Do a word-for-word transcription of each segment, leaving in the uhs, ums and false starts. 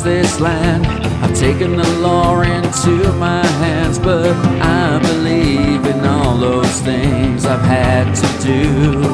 this land. I've taken the law into my hands, but I believe in all those things I've had to do.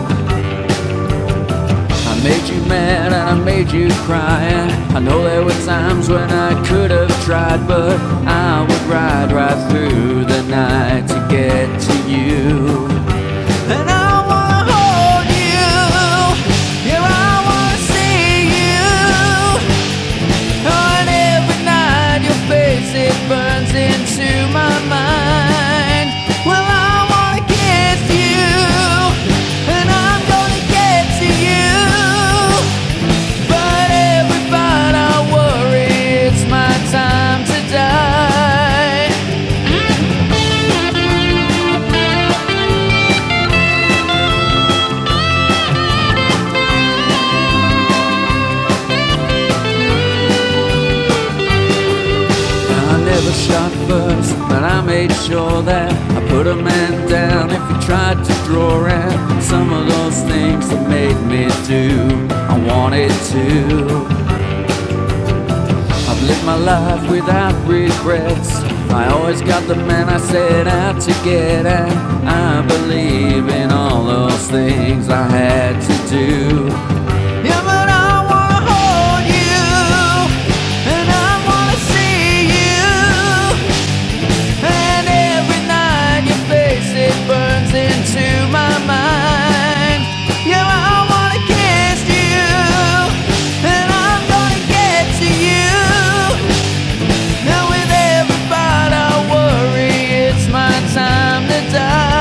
I made you mad and I made you cry. I know there were times when I could have tried, but I would ride right through the night to get to you. And I wanna hold you, yeah, I wanna see you. Oh, and every night your face, it burns into my mind. Well, I wanna kiss you, and I'm gonna get to you. But every fight I worry, it's my time to die. I never shot first, but I made sure that I put a man down if he tried to draw at some of those things that made me do I wanted to. I've lived my life without regrets. I always got the man I set out to get at. I believe in all those things I had to do. Yeah, but I wanna hold you, and I wanna see you. And every night your face, it burns into my mind. Yeah, I wanna kiss you, and I'm gonna get to you. Now with every fight I worry, it's my time to die.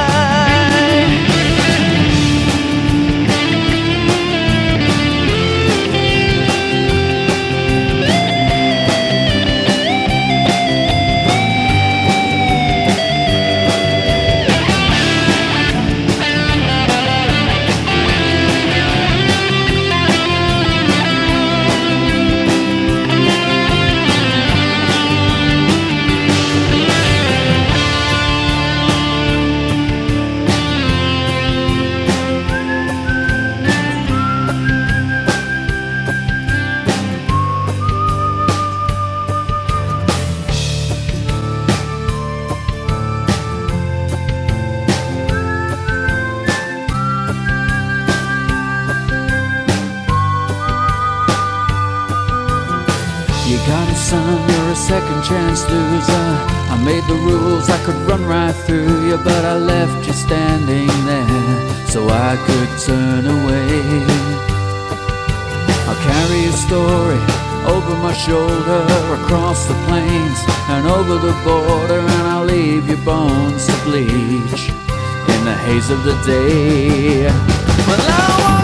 You got it, son, you're a second chance loser. I made the rules, I could run right through you, but I left you standing there so I could turn away. I'll carry your story over my shoulder, across the plains and over the border, and I'll leave your bones to bleach in the haze of the day. Well, I